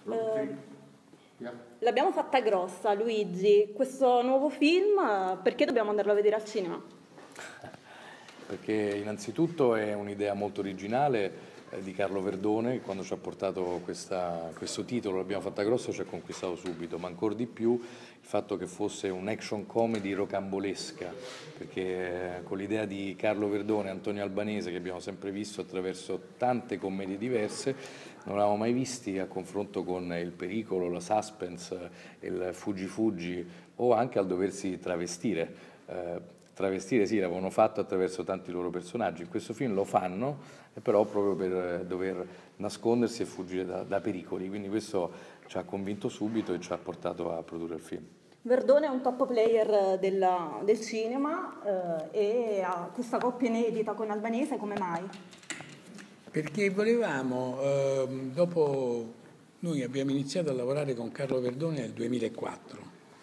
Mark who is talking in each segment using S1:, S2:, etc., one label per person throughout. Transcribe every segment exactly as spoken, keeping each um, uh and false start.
S1: Eh, l'abbiamo fatta grossa, Luigi. Questo nuovo film, perché dobbiamo andarlo a vedere al cinema?
S2: Perché innanzitutto è un'idea molto originale eh, di Carlo Verdone, che quando ci ha portato questa, questo titolo, l'abbiamo fatta grossa, ci ha conquistato subito, ma ancora di più il fatto che fosse un action comedy rocambolesca, perché eh, con l'idea di Carlo Verdone e Antonio Albanese, che abbiamo sempre visto attraverso tante commedie diverse, non l'avevamo mai visti a confronto con Il pericolo, la suspense, il fuggi fuggi o anche al doversi travestire. Eh, travestire sì, l'avevano fatto attraverso tanti loro personaggi, in questo film lo fanno, però proprio per dover nascondersi e fuggire da, da pericoli, quindi questo ci ha convinto subito e ci ha portato a produrre il film.
S1: Verdone è un top player della, del cinema eh, e ha questa coppia inedita con Albanese, come mai?
S3: Perché volevamo, eh, dopo noi abbiamo iniziato a lavorare con Carlo Verdone nel duemilaquattro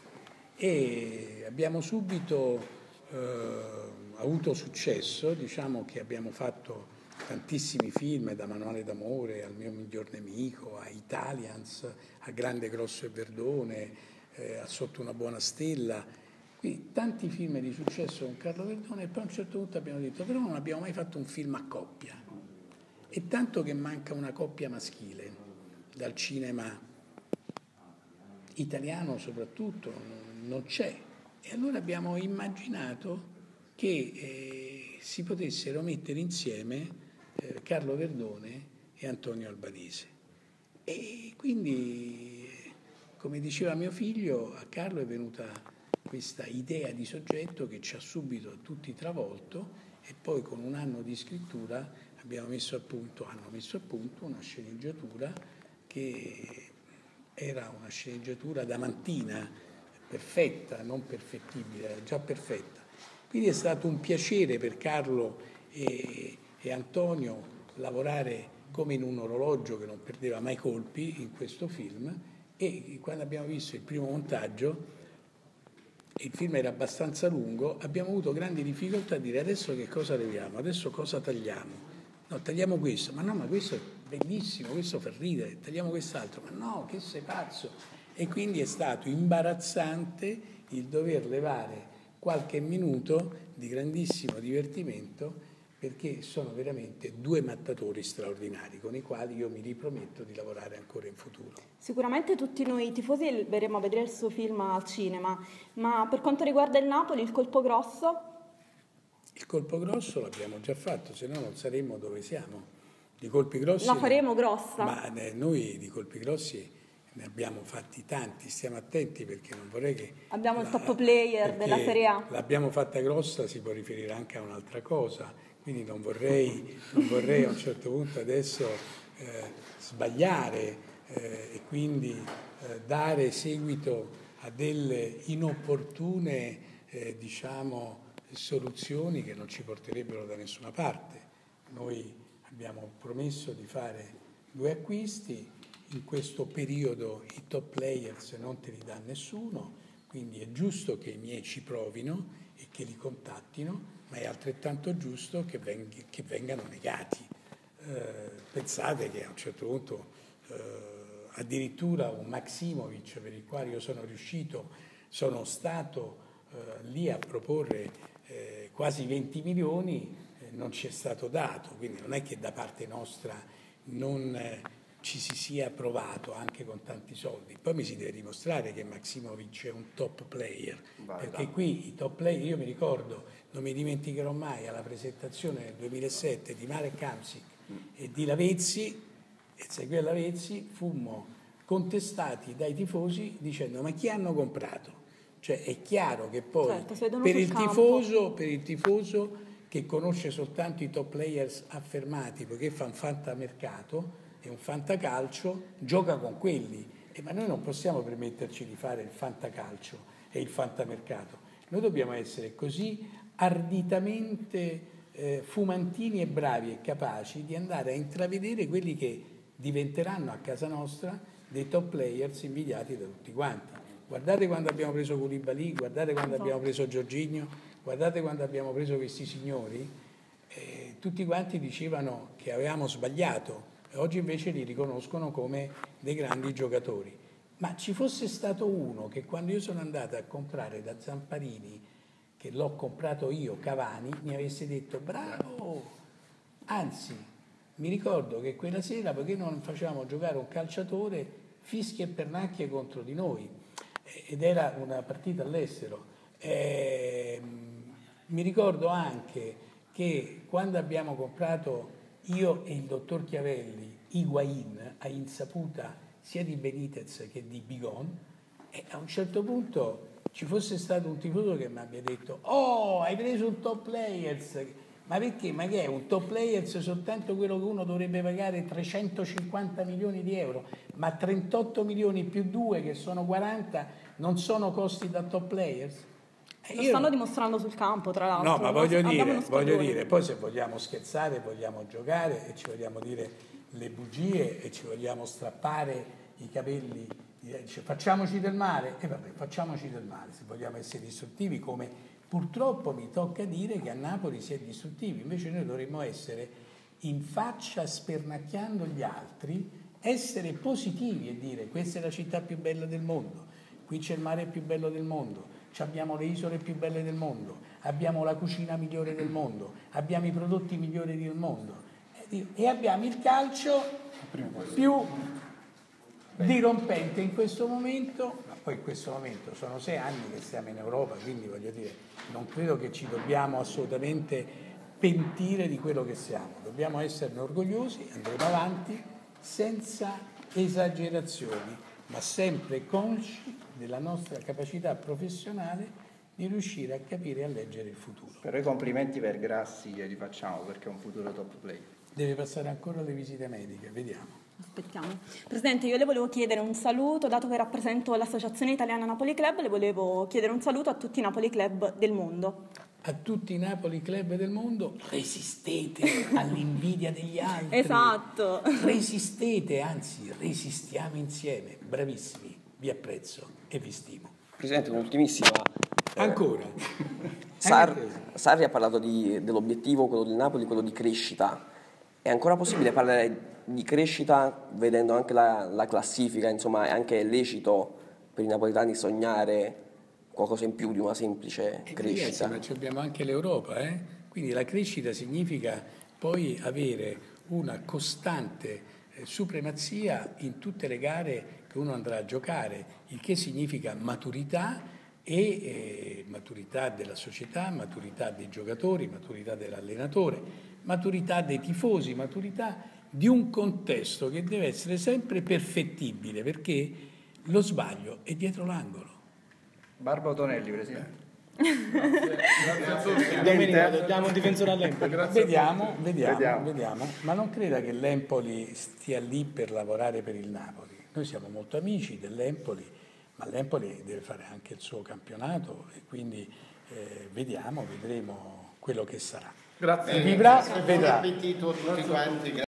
S3: e abbiamo subito eh, avuto successo, diciamo che abbiamo fatto tantissimi film, da Manuale d'amore al Mio miglior nemico, a Italians, a Grande grosso e Verdone, eh, a Sotto una buona stella, quindi tanti film di successo con Carlo Verdone e poi a un certo punto abbiamo detto però non abbiamo mai fatto un film a coppia. E tanto che manca una coppia maschile dal cinema italiano soprattutto, non c'è. E allora abbiamo immaginato che eh, si potessero mettere insieme eh, Carlo Verdone e Antonio Albanese. E quindi, come diceva mio figlio, a Carlo è venuta questa idea di soggetto che ci ha subito tutti travolto e poi con un anno di scrittura abbiamo messo a punto, hanno messo a punto una sceneggiatura che era una sceneggiatura damantina, perfetta, non perfettibile, era già perfetta. Quindi è stato un piacere per Carlo e, e Antonio lavorare come in un orologio che non perdeva mai colpi in questo film e quando abbiamo visto il primo montaggio, il film era abbastanza lungo, abbiamo avuto grandi difficoltà a dire adesso che cosa leviamo, adesso cosa tagliamo. No, tagliamo questo, ma no, ma questo è bellissimo, questo fa ridere, tagliamo quest'altro, ma no, che sei pazzo. E quindi è stato imbarazzante il dover levare qualche minuto di grandissimo divertimento perché sono veramente due mattatori straordinari con i quali io mi riprometto di lavorare ancora in futuro.
S1: Sicuramente tutti noi tifosi verremo a vedere il suo film al cinema, ma per quanto riguarda il Napoli, il colpo grosso?
S3: Il colpo grosso l'abbiamo già fatto, se no non saremmo dove siamo. Di colpi grossi
S1: la faremo grossa?
S3: Ma noi di colpi grossi ne abbiamo fatti tanti, stiamo attenti perché non vorrei che...
S1: Abbiamo
S3: la,
S1: il top player della Serie A.
S3: L'abbiamo fatta grossa, si può riferire anche a un'altra cosa, quindi non vorrei, non vorrei a un certo punto adesso eh, sbagliare eh, e quindi eh, dare seguito a delle inopportune, eh, diciamo, soluzioni che non ci porterebbero da nessuna parte. Noi abbiamo promesso di fare due acquisti, in questo periodo i top players non te li dà nessuno, quindi è giusto che i miei ci provino e che li contattino, ma è altrettanto giusto che, veng- che vengano negati. Eh, pensate che a un certo punto eh, addirittura un Maximovic per il quale io sono riuscito, sono stato eh, lì a proporre Eh, quasi venti milioni eh, non ci è stato dato, quindi non è che da parte nostra non eh, ci si sia provato anche con tanti soldi. Poi mi si deve dimostrare che Maximovic è un top player, Vai, perché là. Qui i top player, io mi ricordo, non mi dimenticherò mai alla presentazione nel duemilasette di Marek Hamsik mm. e di Lavezzi, e seguì Lavezzi, fummo contestati dai tifosi dicendo ma chi hanno comprato? Cioè è chiaro che poi certo, per, il tifoso, per il tifoso che conosce soltanto i top players affermati, poiché fa un fantamercato e un fantacalcio, gioca con quelli. E ma noi non possiamo permetterci di fare il fantacalcio e il fantamercato. Noi dobbiamo essere così arditamente eh, fumantini e bravi e capaci di andare a intravedere quelli che diventeranno a casa nostra dei top players invidiati da tutti quanti. Guardate quando abbiamo preso Koulibaly, guardate quando esatto. abbiamo preso Jorginho, guardate quando abbiamo preso questi signori, eh, tutti quanti dicevano che avevamo sbagliato oggi invece li riconoscono come dei grandi giocatori. Ma ci fosse stato uno che quando io sono andato a comprare da Zamparini, che l'ho comprato io, Cavani, mi avesse detto bravo, anzi mi ricordo che quella sera, perché non facevamo giocare un calciatore, fischi e pernacchie contro di noi, ed era una partita all'estero. Eh, mi ricordo anche che quando abbiamo comprato io e il dottor Chiavelli Higuain a insaputa sia di Benitez che di Bigon, e a un certo punto ci fosse stato un tifoso che mi abbia detto oh, hai preso un top players, ma perché? Ma che è un top players soltanto quello che uno dovrebbe pagare trecentocinquanta milioni di euro, ma trentotto milioni più due che sono quaranta non sono costi da top players?
S1: Lo stanno dimostrando sul campo, tra l'altro.
S3: No, ma voglio dire, voglio dire, poi se vogliamo scherzare, vogliamo giocare e ci vogliamo dire le bugie e ci vogliamo strappare i capelli, dice, facciamoci del male, e vabbè, facciamoci del male, se vogliamo essere distruttivi, come purtroppo mi tocca dire che a Napoli si è distruttivi, invece noi dovremmo essere in faccia spernacchiando gli altri, essere positivi e dire questa è la città più bella del mondo, qui c'è il mare più bello del mondo, abbiamo le isole più belle del mondo, abbiamo la cucina migliore del mondo, abbiamo i prodotti migliori del mondo e abbiamo il calcio più dirompente in questo momento, ma poi in questo momento sono sei anni che siamo in Europa, quindi voglio dire, non credo che ci dobbiamo assolutamente pentire di quello che siamo, dobbiamo esserne orgogliosi, andremo avanti senza esagerazioni, ma sempre consci della nostra capacità professionale di riuscire a capire e a leggere il futuro.
S4: Però i complimenti per Grassi glieli facciamo perché è un futuro top player.
S3: Deve passare ancora le visite mediche, vediamo.
S1: Aspettiamo. Presidente, io le volevo chiedere un saluto, dato che rappresento l'Associazione Italiana Napoli Club, le volevo chiedere un saluto a tutti i Napoli Club del mondo.
S3: A tutti i Napoli Club del mondo, resistete all'invidia degli altri.
S1: Esatto.
S3: Resistete, anzi resistiamo insieme. Bravissimi, vi apprezzo e vi stimo.
S5: Presidente, un'ultimissima.
S3: Ancora.
S5: Sarri, Sarri ha parlato di, dell'obiettivo, quello del Napoli, quello di crescita. È ancora possibile parlare di crescita vedendo anche la, la classifica? Insomma, è anche lecito per i napoletani sognare qualcosa in più di una semplice crescita.
S3: Eh, ragazzi, ma abbiamo anche l'Europa, eh? Quindi la crescita significa poi avere una costante eh, supremazia in tutte le gare che uno andrà a giocare, il che significa maturità e eh, maturità della società, maturità dei giocatori, maturità dell'allenatore, maturità dei tifosi, maturità di un contesto che deve essere sempre perfettibile, perché lo sbaglio è dietro l'angolo.
S4: Barba Tonelli, Presidente.
S6: Grazie, grazie a tutti. Domenica diamo un difensore all'Empoli.
S3: Vediamo, vediamo,
S4: vediamo,
S3: vediamo, ma non creda che l'Empoli stia lì per lavorare per il Napoli. Noi siamo molto amici dell'Empoli, ma l'Empoli deve fare anche il suo campionato e quindi eh, vediamo, vedremo quello che sarà.
S6: Grazie.
S3: Vivrà, vedrà.
S7: Buon appetito a tutti quanti.